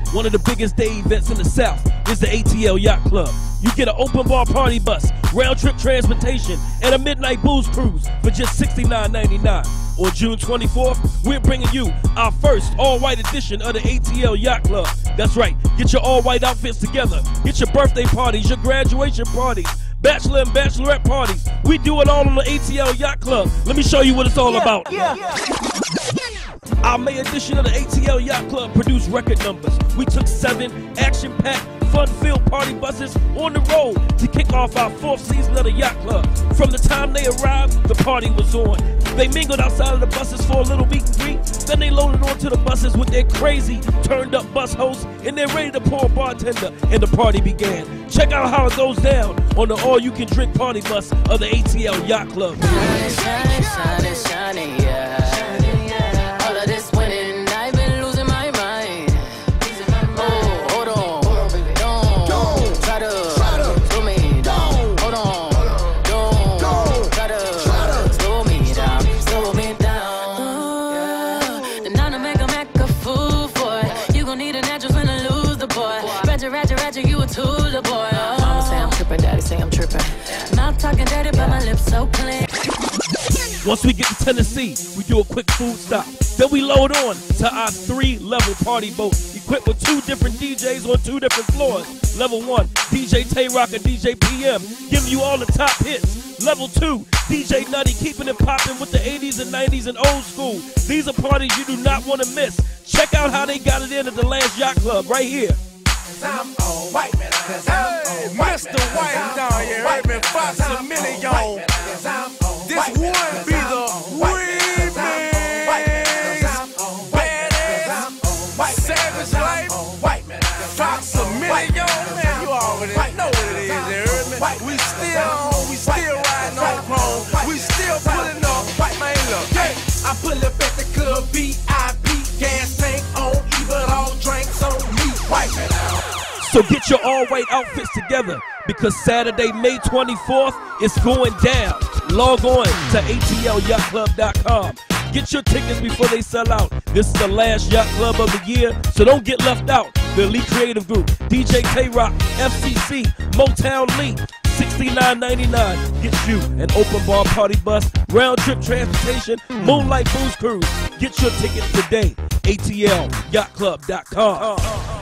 One of the biggest day events in the South is the ATL Yacht Club. You get an open bar party bus, round trip transportation, and a midnight booze cruise for just $69.99. On June 24th, we're bringing you our first all-white edition of the ATL Yacht Club. That's right, get your all-white outfits together. Get your birthday parties, your graduation parties, Bachelor and Bachelorette parties. We do it all on the ATL Yacht Club. Let me show you what it's all about. Our May edition of the ATL Yacht Club produced record numbers. We took 7 action-packed, fun-filled party buses on the road to kick off our 4th season of the Yacht Club. From the time they arrived, the party was on. They mingled outside of the buses for a little meet and greet. Then they loaded onto the buses with their crazy, turned-up bus hosts, and they're ready to pour a bartender, and the party began. Check out how it goes down on the all-you-can-drink party bus of the ATL Yacht Club. Shining, shining, shining, shining, yeah. All of this winning, I've been losing my mind. Oh, hold on, don't try to slow me down. Hold on, don't try to slow me down, slow me down. The nana make a fool for it. You gon' need a natural when I lose the boy. Ratchet, you a tool, the boy. Mama say I'm tripping, daddy say I'm tripping. Mouth talking dirty, but my lips so clean. Once we get to Tennessee, we do a quick food stop. Then we load on to our 3-level party boat, equipped with 2 different DJs on 2 different floors. Level 1, DJ Tayrok and DJ PM, giving you all the top hits. Level 2, DJ Nutty, keeping it popping with the 80s and 90s and old school. These are parties you do not want to miss. Check out how they got it in at the last Yacht Club right here. I'm all white, man. Hey, Mr. White, now you heard me, Fox a million. This would be the remix. Badass, savage life, Fox a million. Man, you already know what it is, you heard me? We still riding on chrome. We still pulling up, man, look. Yeah, I pull up at the club, VIP, gas tank on, even all drinks on me, white man. So get your all-white outfits together because Saturday, May 24th, it's going down. Log on to ATLYachtClub.com. Get your tickets before they sell out. This is the last Yacht Club of the year, so don't get left out. The Elite Creative Group, DJ Tayrok, FCC, Moetown Lee, $69.99 gets you an open bar party bus, round trip transportation, moonlight booze cruise. Get your tickets today. ATLYachtClub.com.